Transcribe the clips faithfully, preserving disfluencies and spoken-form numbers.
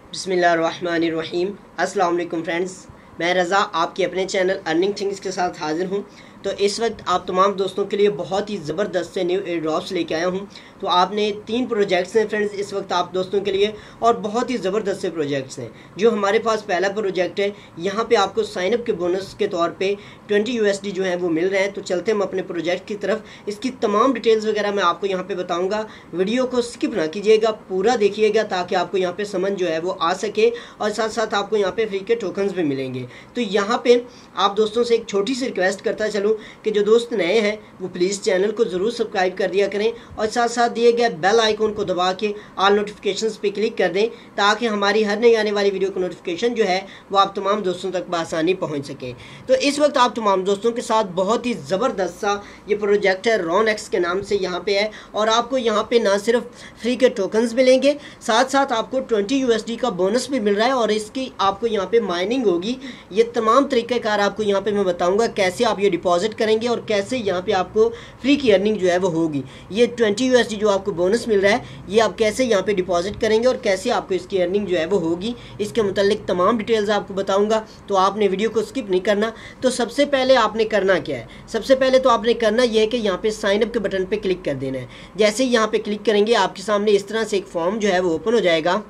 बिस्मिल्लाहिर्रहमानिर्रहीम। अस्सलाम वालेकुम फ्रेंड्स, मैं रज़ा आपके अपने चैनल अर्निंग थिंग्स के साथ हाजिर हूँ। तो इस वक्त आप तमाम दोस्तों के लिए बहुत ही ज़बरदस्त से न्यू एयर ड्रॉप्स लेके आया हूँ। तो आपने तीन प्रोजेक्ट्स हैं फ्रेंड्स इस वक्त आप दोस्तों के लिए, और बहुत ही ज़बरदस्त से प्रोजेक्ट्स हैं। जो हमारे पास पहला प्रोजेक्ट है, यहाँ पे आपको साइनअप के बोनस के तौर पे ट्वेंटी यूएसडी जो है वो मिल रहे हैं। तो चलते हम अपने प्रोजेक्ट की तरफ। इसकी तमाम डिटेल्स वगैरह मैं आपको यहाँ पे बताऊँगा। वीडियो को स्किप ना कीजिएगा, पूरा देखिएगा ताकि आपको यहाँ पे समझ जो है वो आ सके, और साथ साथ आपको यहाँ पे फ्री के टोकन्स भी मिलेंगे। तो यहाँ पे आप दोस्तों से एक छोटी सी रिक्वेस्ट करता चलूँ कि जो दोस्त नए हैं वो प्लीज़ चैनल को ज़रूर सब्सक्राइब कर दिया करें, और साथ साथ दिए गए बेल आइकन को दबा के ऑल नोटिफिकेशंस पे क्लिक कर दें, ताकि हमारी हर नई आने वाली वीडियो का नोटिफिकेशन जो है वो आप तमाम दोस्तों तक बआसानी पहुंच सके। तो इस वक्त आप तमाम दोस्तों के साथ बहुत ही ज़बरदस्त सा ये प्रोजेक्ट है, रॉन एक्स के नाम से यहाँ पे है। और आपको यहाँ पे ना सिर्फ फ्री के टोकन्स मिलेंगे, साथ साथ आपको ट्वेंटी यूएसडी का बोनस भी मिल रहा है, और इसकी आपको यहाँ पे माइनिंग होगी। ये तमाम तरीक़ेकार आपको यहाँ पे मैं बताऊँगा कैसे आप ये डिपॉजिट करेंगे और कैसे यहाँ पे आपको फ्री की अर्निंग जो है वो होगी। ये ट्वेंटी यूएसडी जो आपको बोनस मिल रहा है, ये आप कैसे यहाँ पे डिपॉजिट करेंगे और कैसे आपको इसकी अर्निंग जो है वो होगी, इसके मुतालिक तमाम डिटेल्स आपको बताऊंगा। तो आपने वीडियो को स्किप नहीं करना। तो सबसे पहले आपने करना क्या है, सबसे पहले तो आपने करना यह है कि यहाँ पे साइन अप के बटन पे क्लिक कर देना है। जैसे ही यहाँ पे क्लिक करेंगे आपके सामने इस तरह से एक फॉर्म जो है वो ओपन हो जाएगा।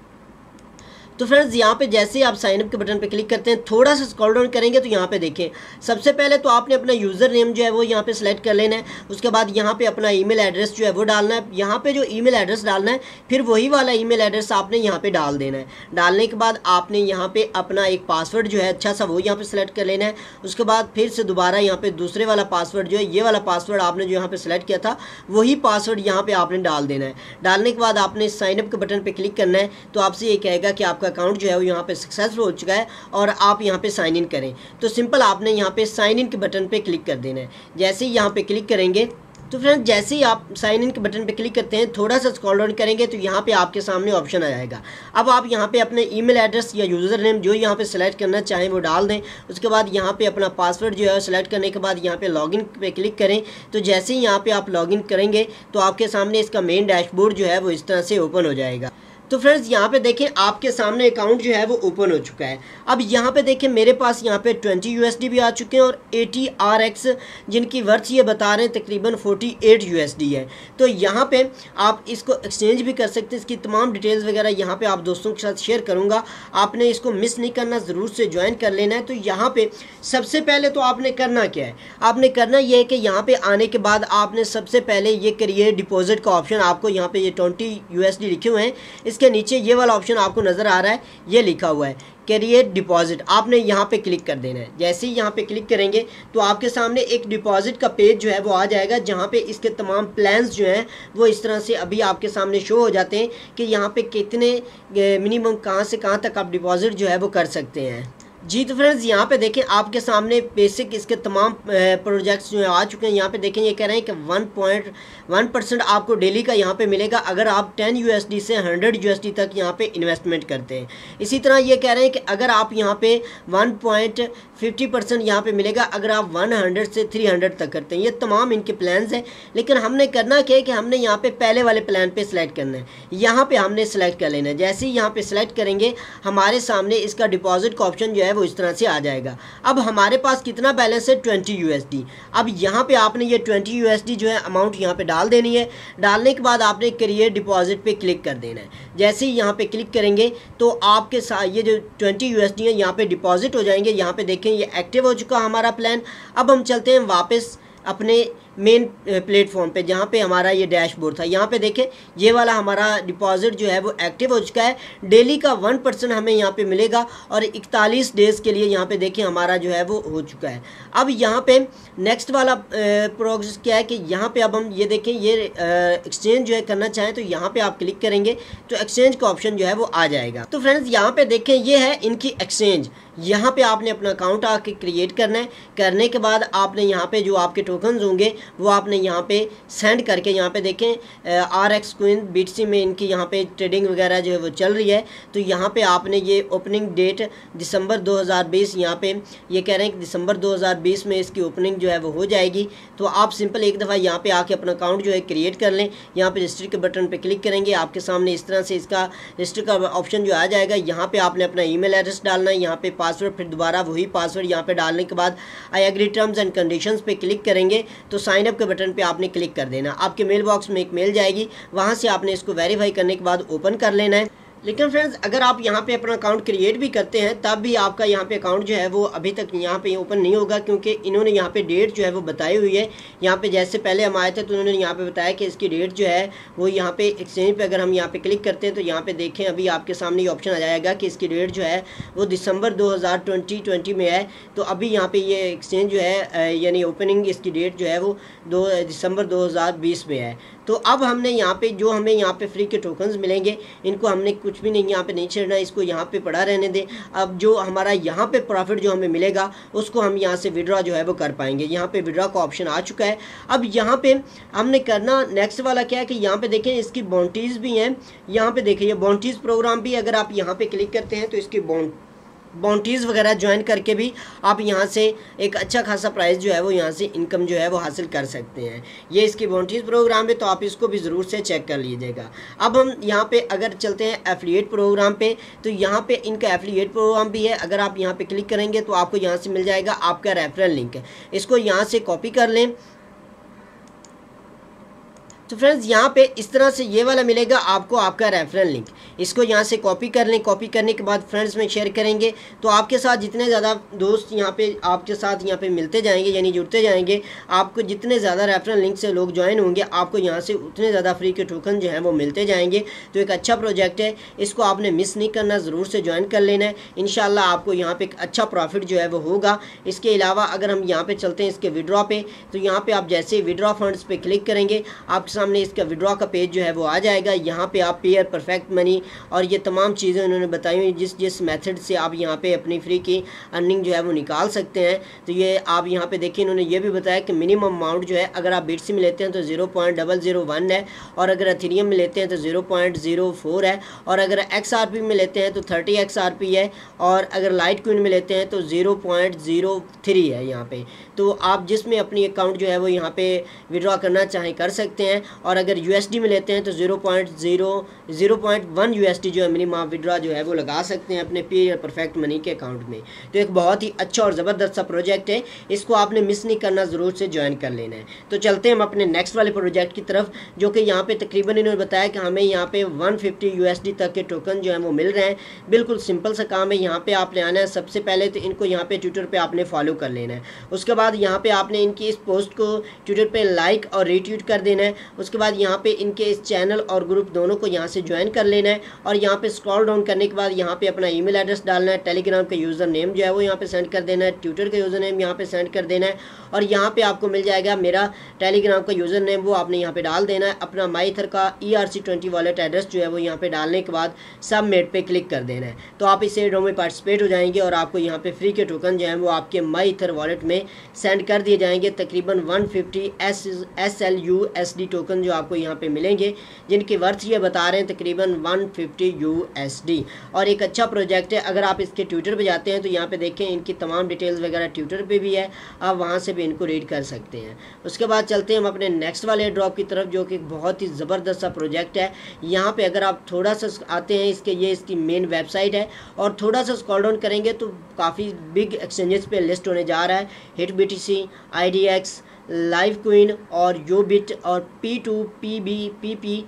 तो फ्रेंड्स यहाँ पे जैसे ही आप साइन अप के बटन पे क्लिक करते हैं, थोड़ा सा स्क्रॉल डाउन करेंगे तो यहाँ पे देखें, सबसे पहले तो आपने अपना यूज़र नेम जो है वो यहाँ पे सेलेक्ट कर लेना है। उसके बाद यहाँ पे अपना ईमेल एड्रेस जो है वो डालना है। यहाँ पे जो ईमेल एड्रेस डालना है, फिर वही वाला ईमेल एड्रेस आपने यहाँ पे डाल देना है। डालने के बाद आपने यहाँ पे अपना एक पासवर्ड जो है अच्छा सा वो यहाँ पे सेलेक्ट कर लेना है। उसके बाद फिर से दोबारा यहाँ पे दूसरे वाला पासवर्ड जो है, ये वाला पासवर्ड आपने जो यहाँ पे सेलेक्ट किया था वही पासवर्ड यहाँ पे आपने डाल देना है। डालने के बाद आपने साइन अप के बटन पे क्लिक करना है। तो आपसे ये कहेगा कि आपका अकाउंट जो है वो यहाँ पे सक्सेसफुल हो चुका है और आप यहाँ पे साइन इन करें। तो सिंपल आपने यहाँ पे साइन इन के बटन पे क्लिक कर देना है। जैसे ही यहाँ पे क्लिक करेंगे तो फ्रेंड्स जैसे ही आप साइन इन के बटन पे क्लिक करते हैं, थोड़ा सा स्क्रॉल डाउन करेंगे तो यहाँ पे आपके सामने ऑप्शन आ जाएगा। अब आप यहाँ पे अपने ईमेल एड्रेस या यूज़र नेम जो यहाँ पे सेलेक्ट करना चाहें वो डाल दें। उसके बाद यहाँ पे अपना पासवर्ड जो है सेलेक्ट करने के बाद यहाँ पे लॉगिन पे क्लिक करें। तो जैसे ही यहाँ पे आप लॉगिन करेंगे तो आपके सामने इसका मेन डैशबोर्ड जो है वो इस तरह से ओपन हो जाएगा। तो फ्रेंड्स यहाँ पे देखें आपके सामने अकाउंट जो है वो ओपन हो चुका है। अब यहाँ पे देखें मेरे पास यहाँ पे ट्वेंटी यूएसडी भी आ चुके हैं, और एटी आर एक्स जिनकी वर्थ ये बता रहे हैं तकरीबन फोर्टी एट यूएसडी है। तो यहाँ पे आप इसको एक्सचेंज भी कर सकते हैं। इसकी तमाम डिटेल्स वगैरह यहाँ पे आप दोस्तों के साथ शेयर करूँगा, आपने इसको मिस नहीं करना, ज़रूर से ज्वाइन कर लेना है। तो यहाँ पे सबसे पहले तो आपने करना क्या है, आपने करना ये है कि यहाँ पे आने के बाद आपने सबसे पहले ये करिए डिपॉजिट का ऑप्शन, आपको यहाँ पे ये ट्वेंटी यूएसडी लिखे हुए हैं, इसके नीचे ये वाला ऑप्शन आपको नज़र आ रहा है, ये लिखा हुआ है क्रिएट डिपॉजिट, आपने यहाँ पे क्लिक कर देना है। जैसे ही यहाँ पे क्लिक करेंगे तो आपके सामने एक डिपॉजिट का पेज जो है वो आ जाएगा, जहाँ पे इसके तमाम प्लान्स जो हैं वो इस तरह से अभी आपके सामने शो हो जाते हैं कि यहाँ पे कितने मिनिमम कहाँ से कहाँ तक आप डिपॉजिट जो है वो कर सकते हैं। जी तो फ्रेंड्स यहाँ पे देखें आपके सामने बेसिक इसके तमाम प्रोजेक्ट्स जो है आ चुके हैं। यहाँ पे देखें ये कह रहे हैं कि वन पॉइंट वन परसेंट आपको डेली का यहाँ पे मिलेगा अगर आप टेन यूएसडी से हंड्रेड यूएसडी तक यहाँ पे इन्वेस्टमेंट करते हैं। इसी तरह ये कह रहे हैं कि अगर आप यहाँ पे वन पॉइंट फिफ्टी परसेंट यहाँ पे मिलेगा अगर आप वन हंड्रेड से थ्री हंड्रेड तक करते हैं। ये तमाम इनके प्लान्स हैं, लेकिन हमने करना क्या है कि हमने यहाँ पे पहले वाले प्लान पे सिलेक्ट करना है। यहाँ पे हमने सेलेक्ट कर लेना है। जैसे ही यहाँ पे सिलेक्ट करेंगे हमारे सामने इसका डिपॉजिट का ऑप्शन जो है वो इस तरह से आ जाएगा। अब हमारे पास कितना बैलेंस है, ट्वेंटी यूएसडी। अब यहाँ पे आपने ये ट्वेंटी यूएसडी जो है अमाउंट यहाँ पे डाल देनी है। डालने के बाद आपने क्रिएट डिपॉजिट पे क्लिक कर देना है। जैसे ही यहाँ पे क्लिक करेंगे तो आपके साथ ये जो ट्वेंटी यूएसडी है यहाँ पे डिपॉजिट हो जाएंगे। यहाँ पे देखें ये एक्टिव हो चुका हमारा प्लान। अब हम चलते हैं वापस अपने मेन प्लेटफॉर्म पे जहाँ पे हमारा ये डैशबोर्ड था। यहाँ पे देखें ये वाला हमारा डिपॉजिट जो है वो एक्टिव हो चुका है। डेली का वन परसेंट हमें यहाँ पे मिलेगा, और इकतालीस डेज़ के लिए यहाँ पे देखें हमारा जो है वो हो चुका है। अब यहाँ पे नेक्स्ट वाला प्रोग्रेस क्या है कि यहाँ पे अब हम ये देखें ये एक्सचेंज जो है करना चाहें तो यहाँ पे आप क्लिक करेंगे तो एक्सचेंज का ऑप्शन जो है वो आ जाएगा। तो फ्रेंड्स यहाँ पे देखें ये है इनकी एक्सचेंज। यहाँ पे आपने अपना अकाउंट आके क्रिएट करना है। करने के बाद आपने यहाँ पे जो आपके टोकन्स होंगे वो आपने यहाँ पे सेंड करके यहाँ पे देखें आर एक्स क्वीन बीटीसी में इनकी यहाँ पे ट्रेडिंग वगैरह जो है वो चल रही है। तो यहाँ पे आपने ये ओपनिंग डेट दिसंबर दो हज़ार बीस यहाँ पे ये कह रहे हैं कि दिसंबर दो हज़ार बीस में इसकी ओपनिंग जो है वो हो जाएगी। तो आप सिंपल एक दफ़ा यहाँ पे आके अपना अकाउंट जो है क्रिएट कर लें। यहाँ पे रजिस्टर के बटन पे क्लिक करेंगे, आपके सामने इस तरह से इसका रजिस्टर का ऑप्शन जो आ जाएगा। यहाँ पे आपने अपना ईमेल एड्रेस डालना है, यहाँ पे पासवर्ड, फिर दोबारा वही पासवर्ड यहाँ पे डालने के बाद I agree terms and conditions पे क्लिक करेंगे तो साइन अप के बटन पे आपने क्लिक कर देना। आपके मेल बॉक्स में एक मेल जाएगी, वहाँ से आपने इसको वेरीफाई करने के बाद ओपन कर लेना है। लेकिन फ्रेंड्स अगर आप यहाँ पे अपना अकाउंट क्रिएट भी करते हैं तब भी आपका यहाँ पे अकाउंट जो है वो अभी तक यहाँ पे ओपन नहीं होगा, क्योंकि इन्होंने यहाँ पे डेट जो है वो बताई हुई है। यहाँ पे जैसे पहले हम आए थे तो उन्होंने यहाँ पे बताया कि इसकी डेट जो है वो यहाँ पे एक्सचेंज पे अगर हम यहाँ पे क्लिक करते हैं तो यहाँ पे देखें अभी आपके सामने ये ऑप्शन आ जाएगा कि इसकी डेट जो है वो दिसंबर दो हज़ार ट्वेंटी ट्वेंटी में है। तो अभी यहाँ पे ये एक्सचेंज जो है यानी ओपनिंग इसकी डेट जो है वो दो दिसंबर दो हज़ार बीस में है। तो अब हमने यहाँ पे जो हमें यहाँ पे फ्री के टोकन्स मिलेंगे इनको हमने कुछ भी नहीं यहाँ पे नहीं छेड़ना, इसको यहाँ पे पड़ा रहने दें। अब जो हमारा यहाँ पे प्रॉफिट जो हमें मिलेगा उसको हम यहाँ से विड्रॉ जो है वो कर पाएंगे। यहाँ पे विड्रॉ का ऑप्शन आ चुका है। अब यहाँ पे हमने करना नेक्स्ट वाला क्या है कि यहाँ पे देखें इसकी बाउंटीज़ भी हैं। यहाँ पे देखिए बाउंटीज़ प्रोग्राम भी अगर आप यहाँ पे क्लिक करते हैं तो इसकी बाउंड बाउंटीज़ वगैरह ज्वाइन करके भी आप यहाँ से एक अच्छा खासा प्राइस जो है वो यहाँ से इनकम जो है वो हासिल कर सकते हैं। ये इसकी बाउंटीज़ प्रोग्राम है, तो आप इसको भी ज़रूर से चेक कर लीजिएगा। अब हम यहाँ पे अगर चलते हैं एफिलिएट प्रोग्राम पे, तो यहाँ पे इनका एफिलिएट प्रोग्राम भी है। अगर आप यहाँ पे क्लिक करेंगे तो आपको यहाँ से मिल जाएगा आपका रेफरल लिंक, इसको यहाँ से कॉपी कर लें। तो फ्रेंड्स यहाँ पे इस तरह से ये वाला मिलेगा आपको आपका रेफरल लिंक, इसको यहाँ से कॉपी कर लें। कॉपी करने के बाद फ्रेंड्स में शेयर करेंगे तो आपके साथ जितने ज़्यादा दोस्त यहाँ पे आपके साथ यहाँ पे मिलते जाएंगे यानी जुड़ते जाएंगे, आपको जितने ज़्यादा रेफरल लिंक से लोग ज्वाइन होंगे आपको यहाँ से उतने ज़्यादा फ्री के टोकन जो है वो मिलते जाएंगे। तो एक अच्छा प्रोजेक्ट है, इसको आपने मिस नहीं करना, ज़रूर से ज्वाइन कर लेना है। इंशाल्लाह आपको यहाँ पर एक अच्छा प्रॉफिट जो है वो होगा। इसके अलावा अगर हम यहाँ पर चलते हैं इसके विड्रॉ पे, तो यहाँ पर आप जैसे विड्रॉ फंड्स पर क्लिक करेंगे आपके सामने इसका विड्रॉ का पेज जो है वो आ जाएगा। यहाँ पे आप पेयर, परफेक्ट मनी और ये तमाम चीज़ें उन्होंने बताई हुई जिस जिस मेथड से आप यहाँ पे अपनी फ्री की अर्निंग जो है वो निकाल सकते हैं। तो ये आप यहाँ पे देखिए इन्होंने ये भी बताया कि मिनिमम अमाउंट जो है अगर आप बिट्स में लेते हैं तो zero point double zero one है, और अगर एथेरियम में लेते हैं तो ज़ीरो पॉइंट ज़ीरो फोर है, और अगर एक्स आर पी में लेते हैं तो थर्टी एक्स आर पी है, और अगर लाइट क्विन में लेते हैं तो ज़ीरो पॉइंट ज़ीरो थ्री है यहाँ पे। तो आप जिसमें अपनी अकाउंट जो है वो यहाँ पे विड्रॉ करना चाहें कर सकते हैं। और अगर यूएसडी में लेते हैं तो zero point zero zero point one USD जो है मिनिमम आप विड्रॉ जो है वो लगा सकते हैं अपने पे या परफेक्ट मनी के अकाउंट में। तो एक बहुत ही अच्छा और ज़बरदस्त सा प्रोजेक्ट है, इसको आपने मिस नहीं करना, ज़रूर से ज्वाइन कर लेना है। तो चलते हैं हम अपने नेक्स्ट वाले प्रोजेक्ट की तरफ, जो कि यहाँ पे तकरीबन इन्होंने बताया कि हमें यहाँ पे वन फिफ्टी यूएसडी तक के टोकन जो है वो मिल रहे हैं। बिल्कुल सिंपल सा काम है। यहाँ पे आपने आना है, सबसे पहले तो इनको यहाँ पे ट्विटर पे आपने फॉलो कर लेना है। उसके बाद यहाँ पे आपने इनकी इस पोस्ट को ट्विटर पे लाइक और रीट्वीट कर देना है। उसके बाद यहाँ पे इनके इस चैनल और ग्रुप दोनों को यहाँ से ज्वाइन कर लेना है, और यहाँ पे स्क्रॉल डाउन करने के बाद यहाँ पे अपना ईमेल एड्रेस डालना है, टेलीग्राम का यूज़र नेम जो है वो यहाँ पे सेंड कर देना है, ट्विटर का यूज़र नेम यहाँ पे सेंड कर देना है, और यहाँ पे आपको मिल जाएगा मेरा टेलीग्राम का यूज़र नेम, वो आपने यहाँ पे डाल देना है। अपना माईथर का E R C twenty wallet address जो है वो यहाँ पे डालने के बाद सबमिट पे क्लिक कर देना है। तो आप इस एयरड्रॉप में पार्टिसिपेट हो जाएंगे और आपको यहाँ पे फ्री के टोकन जो है वो आपके माईथर वॉलेट में सेंड कर दिए जाएंगे। तकरीबन one fifty S S L U S D token जो आपको यहाँ पे मिलेंगे, जिनकी वर्थ ये बता रहे हैं तकरीबन one fifty U S D. और एक अच्छा प्रोजेक्ट है। अगर आप इसके ट्विटर पे जाते हैं तो यहाँ पे देखें इनकी तमाम डिटेल्स वगैरह ट्विटर पे भी है, आप वहाँ से भी इनको रीड कर सकते हैं। उसके बाद चलते हैं हम अपने नेक्स्ट वाले एयरड्रॉप की तरफ, जो कि बहुत ही ज़बरदस्त सा प्रोजेक्ट है। यहाँ पे अगर आप थोड़ा सा आते हैं इसके, ये इसकी मेन वेबसाइट है, और थोड़ा सा स्क्रॉल डाउन करेंगे तो काफ़ी बिग एक्सचेंजेस पे लिस्ट होने जा रहा है। Hit B T C, I D X, live queen और यो बिट और P two P B P P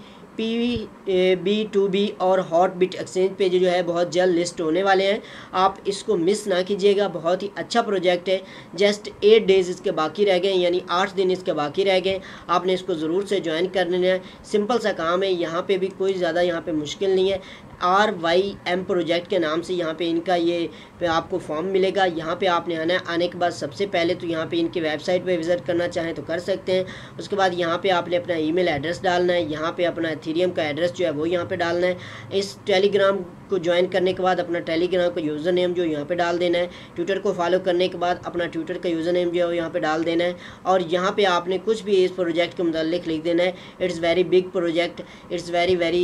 P B two B और हॉट बिट एक्सचेंज पे जो है बहुत जल्द लिस्ट होने वाले हैं। आप इसको मिस ना कीजिएगा, बहुत ही अच्छा प्रोजेक्ट है। जस्ट एट डेज इसके बाकी रह गए, यानी आठ दिन इसके बाकी रह गए। आपने इसको ज़रूर से ज्वाइन कर लेना है। सिंपल सा काम है, यहाँ पे भी कोई ज़्यादा यहाँ पे मुश्किल नहीं है। आर वाई एम प्रोजेक्ट के नाम से यहाँ पे इनका ये पे आपको फॉर्म मिलेगा। यहाँ पे आपने आना है। आने के बाद सबसे पहले तो यहाँ पे इनकी वेबसाइट पे विज़िट करना चाहें तो कर सकते हैं। उसके बाद यहाँ पे आपने अपना ईमेल एड्रेस डालना है, यहाँ पे अपना एथेरियम का एड्रेस जो है वो यहाँ पे डालना है। इस टेलीग्राम को ज्वाइन करने के बाद अपना टेलीग्राम का यूज़र नेम जो यहाँ पे डाल देना है। ट्विटर को फॉलो करने के बाद अपना ट्विटर का यूज़र नेम जो है वो यहाँ पे डाल देना है और यहाँ पे आपने कुछ भी इस प्रोजेक्ट के मुताल्लिक लिख देना है। It's very big project, it's very very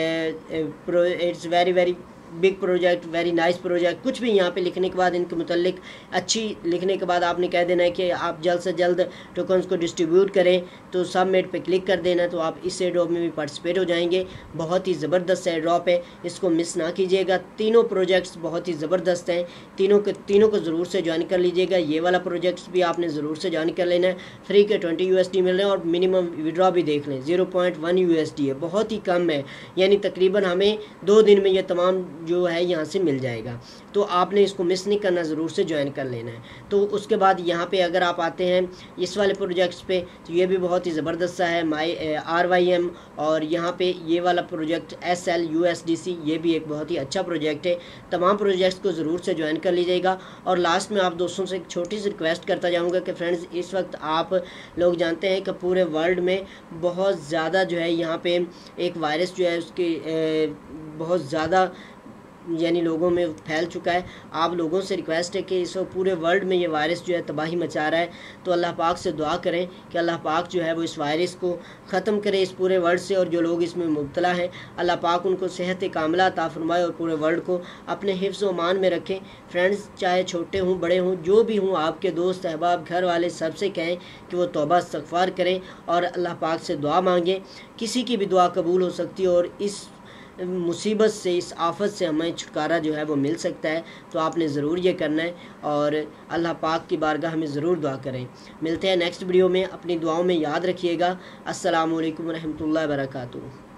it's very very big project, very nice project, कुछ भी यहाँ पे लिखने के बाद इनके मुतल्लिक अच्छी लिखने के बाद आपने कह देना है कि आप जल्द से जल्द टोकन्स को डिस्ट्रीब्यूट करें। तो सबमिट पे क्लिक कर देना, तो आप इस एयर ड्रॉप में भी पार्टिसिपेट हो जाएंगे। बहुत ही ज़बरदस्त एयर ड्रॉप है, इसको मिस ना कीजिएगा। तीनों प्रोजेक्ट्स बहुत ही ज़बरदस्त हैं, तीनों के तीनों को ज़रूर से ज्वाइन कर लीजिएगा। ये वाला प्रोजेक्ट्स भी आपने ज़रूर से ज्वाइन कर लेना है। फ्री के ट्वेंटी यू एस डी मिल रहे हैं और मिनिमम विड्रॉ भी देख लें, zero point one U S D है, बहुत ही कम है। यानी तकरीबन हमें दो दिन में ये तमाम जो है यहाँ से मिल जाएगा। तो आपने इसको मिस नहीं करना, ज़रूर से ज्वाइन कर लेना है। तो उसके बाद यहाँ पे अगर आप आते हैं इस वाले प्रोजेक्ट्स पे तो ये भी बहुत ही ज़बरदस्त सा है, माई आर वाई एम। और यहाँ पे ये वाला project S L U S D C, ये भी एक बहुत ही अच्छा प्रोजेक्ट है। तमाम प्रोजेक्ट्स को ज़रूर से ज्वाइन कर लीजिएगा। और लास्ट में आप दोस्तों से एक छोटी सी रिक्वेस्ट करता जाऊँगा कि फ्रेंड्स, इस वक्त आप लोग जानते हैं कि पूरे वर्ल्ड में बहुत ज़्यादा जो है यहाँ पे एक वायरस जो है उसकी बहुत ज़्यादा यानी लोगों में फैल चुका है। आप लोगों से रिक्वेस्ट है कि इस वक्त पूरे वर्ल्ड में ये वायरस जो है तबाही मचा रहा है। तो अल्लाह पाक से दुआ करें कि अल्लाह पाक जो है वो इस वायरस को ख़त्म करे इस पूरे वर्ल्ड से, और जो लोग इसमें मुब्तला हैं अल्लाह पाक उनको सेहत कामिला अता फरमाए और पूरे वर्ल्ड को अपने हिफ्ज़ व अमान में रखें। फ्रेंड्स, चाहे छोटे हों बड़े हों, जो भी हों, आपके दोस्त अहबाब घर वाले सबसे कहें कि वो तौबा इस्तग़फ़ार करें और अल्लाह पाक से दुआ मांगें। किसी की भी दुआ कबूल हो सकती है और इस मुसीबत से, इस आफत से हमें छुटकारा जो है वो मिल सकता है। तो आपने ज़रूर ये करना है और अल्लाह पाक की बारगाह में ज़रूर दुआ करें। मिलते हैं नेक्स्ट वीडियो में, अपनी दुआओं में याद रखिएगा। अस्सलामु अलैकुम रहमतुल्लाहि व बरकातुहू।